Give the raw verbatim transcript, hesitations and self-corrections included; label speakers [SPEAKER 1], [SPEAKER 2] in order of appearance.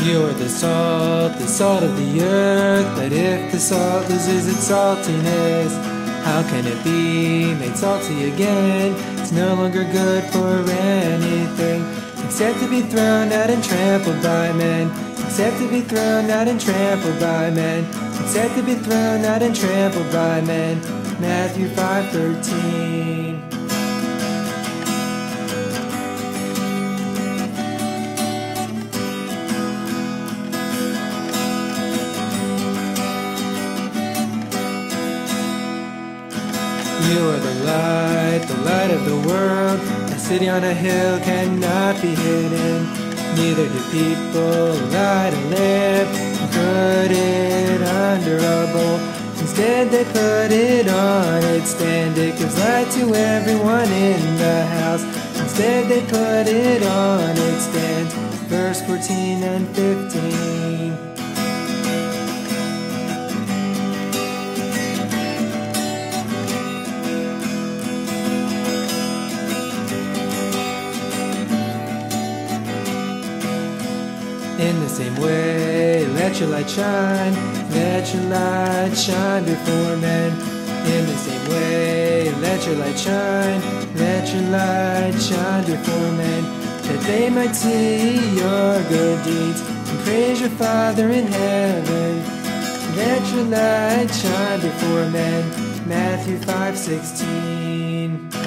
[SPEAKER 1] You are the salt, the salt of the earth, but if the salt loses its saltiness, how can it be made salty again? It's no longer good for anything, except to be thrown out and trampled by men, except to be thrown out and trampled by men, except to be thrown out and trampled by men. Matthew five thirteen. You are the light, the light of the world. A city on a hill cannot be hidden. Neither do people light a lamp and put it under a bowl. Instead they put it on its stand. It gives light to everyone in the house. Instead they put it on its stand. Verse fourteen and fifteen. In the same way, let your light shine, let your light shine before men. In the same way, let your light shine, let your light shine before men, that they might see your good deeds and praise your Father in heaven. Let your light shine before men. Matthew five sixteen.